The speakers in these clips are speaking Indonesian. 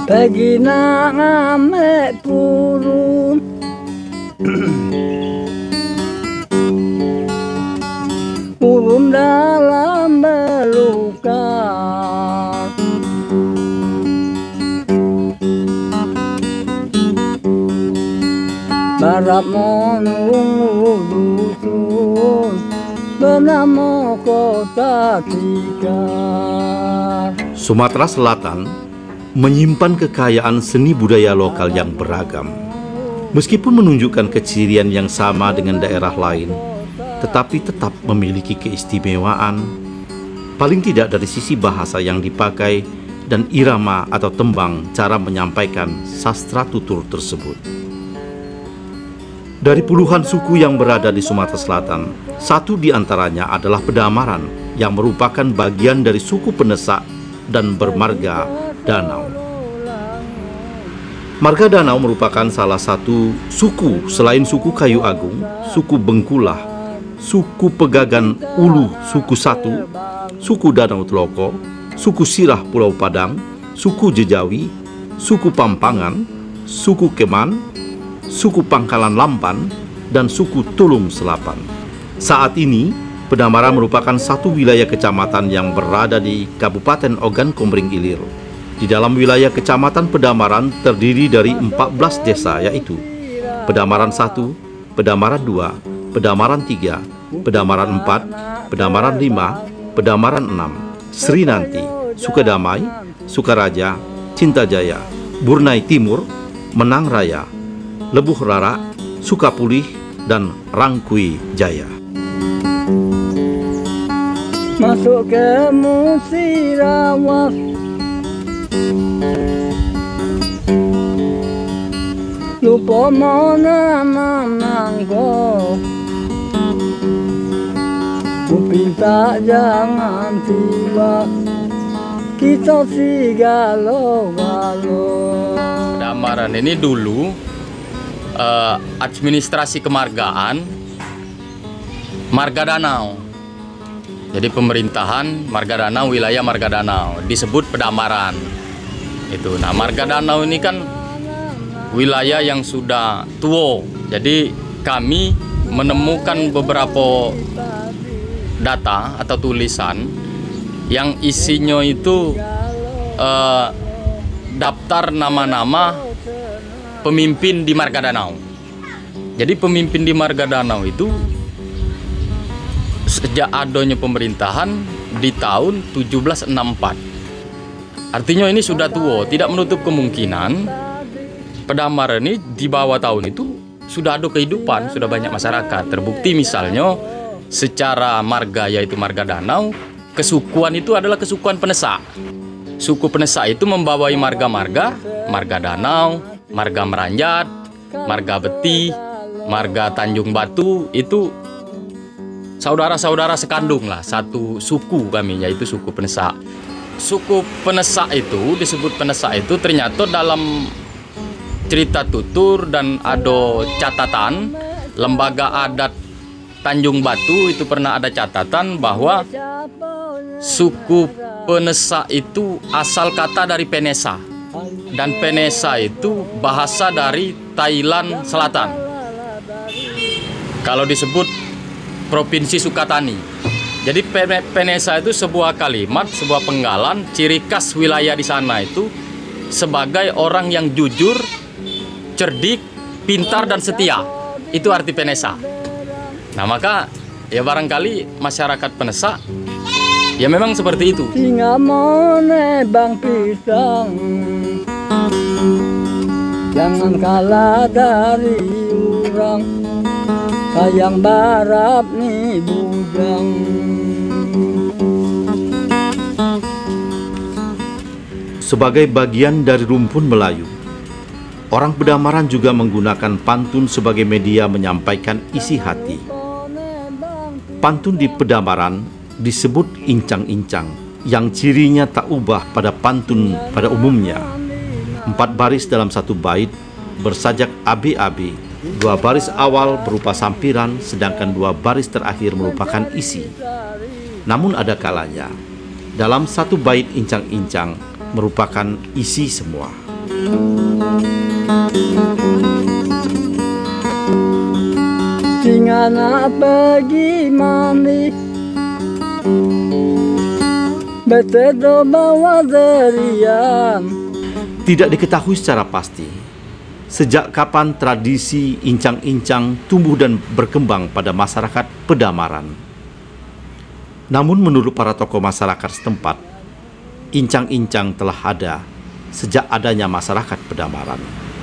Pagi ame purun Purun dalam belukar Barat menunggu dusun bernama Kota Tikar. Sumatera Selatan menyimpan kekayaan seni budaya lokal yang beragam. Meskipun menunjukkan kecirian yang sama dengan daerah lain, tetapi tetap memiliki keistimewaan, paling tidak dari sisi bahasa yang dipakai dan irama atau tembang cara menyampaikan sastra tutur tersebut. Dari puluhan suku yang berada di Sumatera Selatan, satu di antaranya adalah Pedamaran yang merupakan bagian dari suku Penesak dan bermarga Danau. Marga Danau merupakan salah satu suku selain suku Kayu Agung, suku Bengkulah, suku Pegagan Ulu, suku Satu, suku Danau Teloko, suku Sirah Pulau Padang, suku Jejawi, suku Pampangan, suku Keman, suku Pangkalan Lampan, dan suku Tulung Selapan. Saat ini, Pedamaran merupakan satu wilayah kecamatan yang berada di Kabupaten Ogan Komering Ilir. Di dalam wilayah kecamatan Pedamaran terdiri dari 14 desa, yaitu Pedamaran 1, Pedamaran 2, Pedamaran 3, Pedamaran 4, Pedamaran 5, Pedamaran 6, Srinanti, Sukadamai, Sukaraja, Cintajaya, Burnai Timur, Menang Raya, Lebuh Rara, Sukapulih, dan Rangkui Jaya. Masuk ke Musirawas, lupa mana nangko, ku pinta jangan tiba, kita si galo-galo. Pedamaran ini dulu administrasi kemargaan Marga Danau. Jadi pemerintahan Marga Danau, wilayah Marga Danau disebut Pedamaran. Itu. Nah, Marga Danau ini kan wilayah yang sudah tua. Jadi kami menemukan beberapa data atau tulisan yang isinya itu daftar nama-nama pemimpin di Marga Danau. Jadi pemimpin di Marga Danau itu sejak adanya pemerintahan di tahun 1764. Artinya ini sudah tua, tidak menutup kemungkinan Pedamaran ini di bawah tahun itu sudah ada kehidupan, sudah banyak masyarakat. Terbukti misalnya secara marga, yaitu Marga Danau, kesukuan itu adalah kesukuan Penesak. Suku Penesak itu membawai marga-marga, Marga Danau, Marga Meranjat, Marga Beti, Marga Tanjung Batu, itu saudara-saudara sekandung lah, satu suku kami, yaitu suku Penesak. Suku Penesak itu, disebut Penesak itu ternyata dalam cerita tutur dan ada catatan lembaga adat Tanjung Batu itu pernah ada catatan bahwa suku Penesak itu asal kata dari Penesa, dan Penesa itu bahasa dari Thailand Selatan. Kalau disebut Provinsi Sukatani. Jadi Penesa itu sebuah kalimat, sebuah penggalan, ciri khas wilayah di sana itu sebagai orang yang jujur, cerdik, pintar, dan setia. Itu arti Penesa. Nah, maka ya barangkali masyarakat Penesak ya memang seperti itu. Singa menebang pisang, jangan kalah dari orang, sayang barap nih bujang. Sebagai bagian dari rumpun Melayu, orang Pedamaran juga menggunakan pantun sebagai media menyampaikan isi hati. Pantun di Pedamaran disebut incang-incang, yang cirinya tak ubah pada pantun pada umumnya. 4 baris dalam satu bait bersajak AB-AB. 2 baris awal berupa sampiran, sedangkan 2 baris terakhir merupakan isi. Namun ada kalanya dalam satu bait incang-incang merupakan isi semua. Singana pergi mandi, betedo bawa derian. Tidak diketahui secara pasti sejak kapan tradisi incang-incang tumbuh dan berkembang pada masyarakat pedamaran. Namun menurut para tokoh masyarakat setempat, incang-incang telah ada sejak adanya masyarakat pedamaran.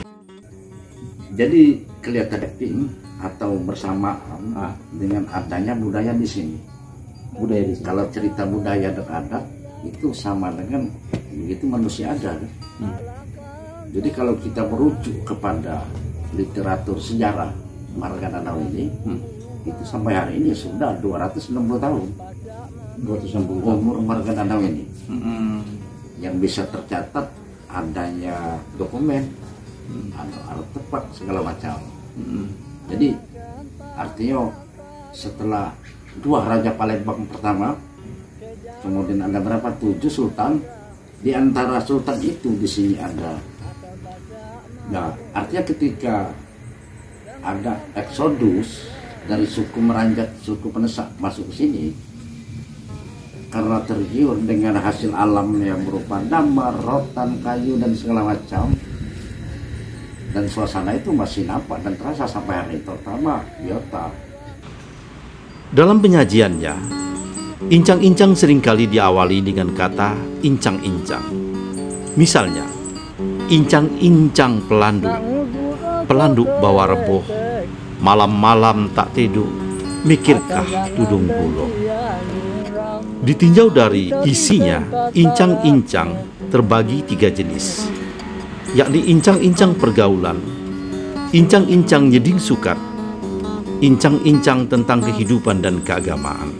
Jadi kelihatan penting atau bersamaan dengan adanya budaya di sini. Budaya di sini. Kalau cerita budaya dan adat itu sama dengan begitu manusia ada. Jadi kalau kita merujuk kepada literatur sejarah Marga Danau ini, itu sampai hari ini sudah 260 tahun. 260 umur Marga Danau ini. Yang bisa tercatat adanya dokumen, ada artefak segala macam. Jadi artinya setelah 2 Raja Palembang pertama, kemudian ada berapa 7 sultan, di antara sultan itu di sini ada. Nah, artinya ketika ada eksodus dari suku Meranjat, suku Penesak masuk ke sini, karena tergiur dengan hasil alam yang berupa damar, rotan, kayu dan segala macam, dan suasana itu masih nampak dan terasa sampai hari ini, terutama biota. Dalam penyajiannya, incang-incang seringkali diawali dengan kata incang-incang. Misalnya, incang-incang pelanduk bawa reboh, malam-malam tak tidur, mikirkah tudung bulo. Ditinjau dari isinya, incang-incang terbagi 3 jenis, yakni incang-incang pergaulan, incang-incang nyeding sukat, incang-incang tentang kehidupan dan keagamaan.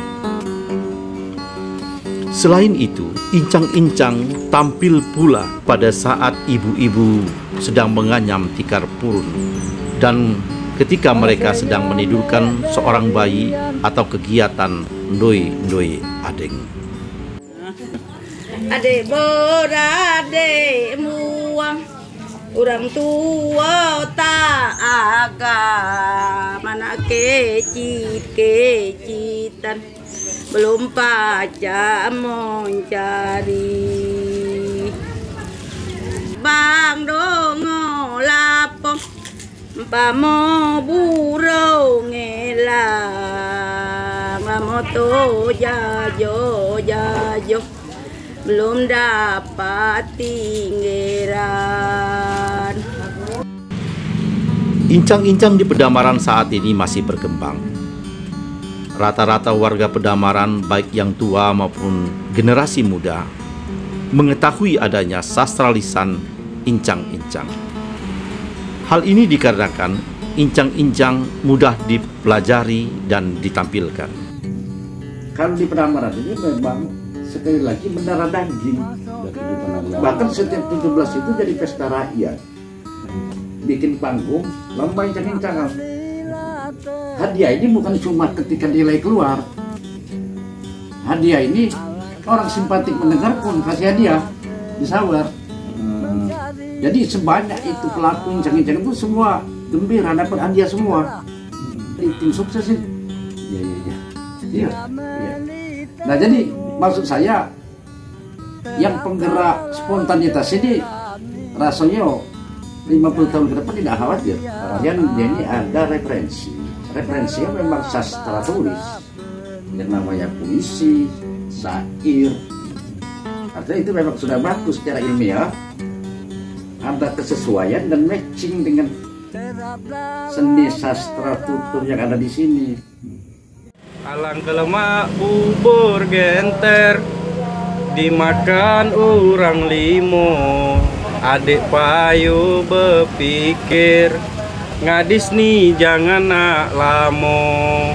Selain itu, incang-incang tampil pula pada saat ibu-ibu sedang menganyam tikar purun dan ketika mereka sedang menidurkan seorang bayi atau kegiatan ndoi adeng. Ade borade muang, orang tua tak agak mana kecitan, belum pacak mencari. Bang dongo lapong, pamo burung ngelang, moto jajo belum dapat tinggiran. Incang-incang di pedamaran saat ini masih berkembang. Rata-rata warga pedamaran, baik yang tua maupun generasi muda, mengetahui adanya sastra lisan incang-incang. Hal ini dikarenakan incang-incang mudah dipelajari dan ditampilkan. Kalau di pedamaran ini memang sekali lagi mendarah daging. Bahkan setiap 17 itu jadi pesta rakyat, bikin panggung lomba incang-incangan. Hadiah ini bukan cuma ketika nilai keluar. Hadiah ini orang simpatik mendengar pun kasih hadiah, disawer. Jadi sebanyak itu pelaku incang-incang itu semua gembira dapat hadiah semua. Tim sukses sih. Iya. Nah jadi maksud saya yang penggerak spontanitas ini rasanya 50 tahun ke depan tidak khawatir. Dia ini ada referensi. Referensinya memang sastra tulis yang namanya puisi, syair. Artinya itu memang sudah bagus secara ilmiah. Ada kesesuaian dan matching dengan seni sastra tutur yang ada di sini. Alang kelemak bubur genter dimakan orang limo, adik payu berpikir ngadis nih jangan nak lamo.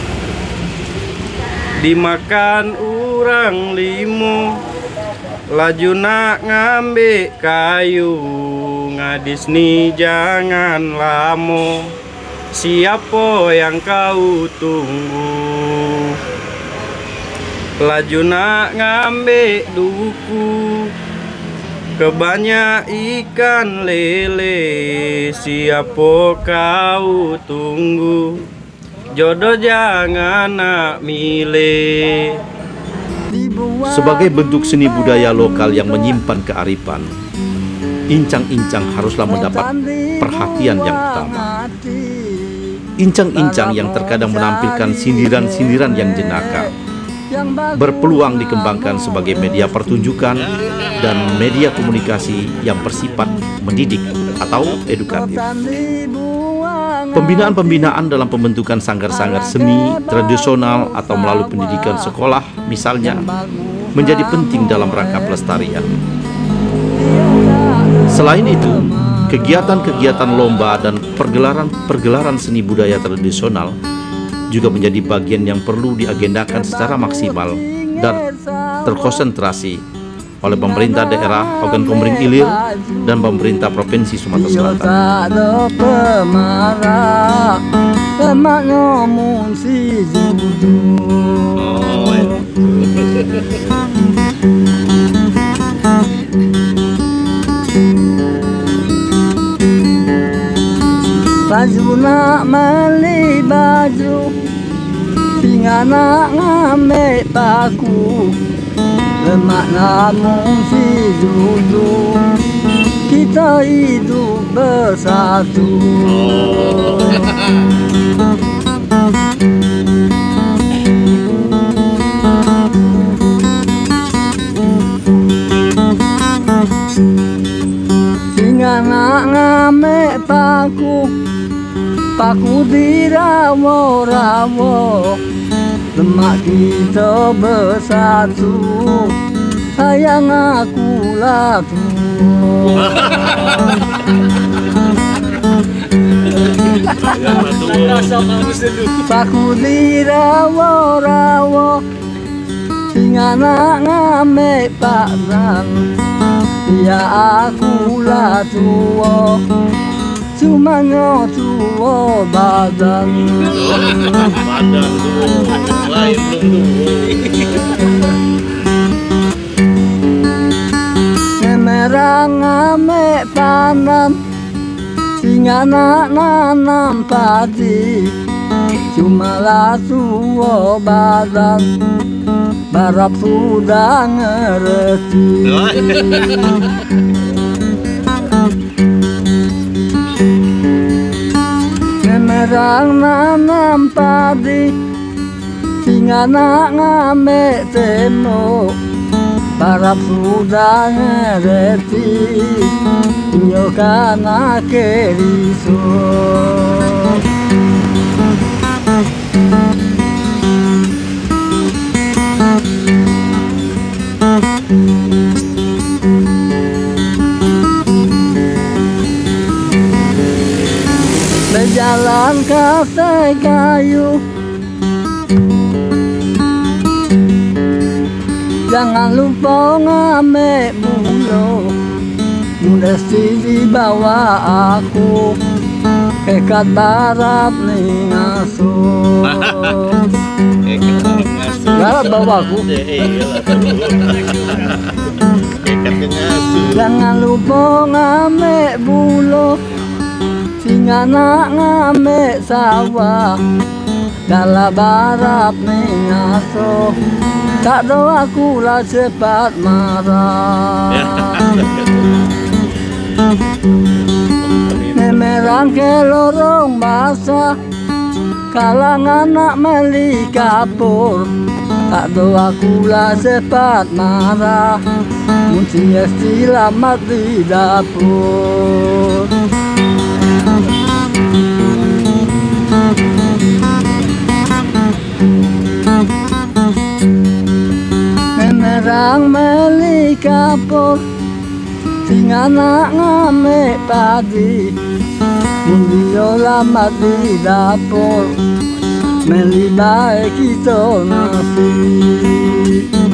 Dimakan orang limo laju nak ngambil kayu, ngadis nih jangan lamo. Siapa yang kau tunggu? Laju nak ngambil duku, Kebanyak ikan lele, siapa kau tunggu? Jodoh jangan nak milih. Sebagai bentuk seni budaya lokal yang menyimpan kearifan, incang-incang haruslah mendapat perhatian yang utama. Incang-incang yang terkadang menampilkan sindiran-sindiran yang jenaka berpeluang dikembangkan sebagai media pertunjukan dan media komunikasi yang bersifat mendidik atau edukatif. Pembinaan-pembinaan dalam pembentukan sanggar-sanggar seni tradisional atau melalui pendidikan sekolah misalnya menjadi penting dalam rangka pelestarian. Selain itu, kegiatan-kegiatan lomba dan pergelaran seni budaya tradisional juga menjadi bagian yang perlu diagendakan secara maksimal dan terkonsentrasi oleh pemerintah daerah Ogan Komering Ilir dan pemerintah Provinsi Sumatera Selatan. Baju nak meli baju, singa nak ngame paku, lemak namun si judu, kita hidup bersatu. Singa nak ngame paku, paku dirawo-rawo, lemak kita bersatu, sayang aku latu. Paku dirawo-rawo, singa nak ngame padang, ya aku latu. Cuma tua badan lain Nemerang ame panan, singa nak nanam padi, cuma lah tua badan, barap sudah ngerti. Nemerang nanam padi, singa nak ngame temo, barap sudah ngerti, inyo kana keriso. Berjalan kate kayu, jangan lupa ngame bulu, mesti dibawa aku kekat barat nih ngasuh. Barat bawa aku. Jangan lupa ngame bulu, singa nak ngame sawah, dalam barat nih ngasuh. Tak doa aku lah cepat marah. Nemerang ke lorong basah, kalangan nak meli kapur. Tak doa aku lah cepat marah, muncinya selamat di dapur. Nemerang meli kapur, singa nak ngame padi, mundio lama di dapur, meli baik kita nasi.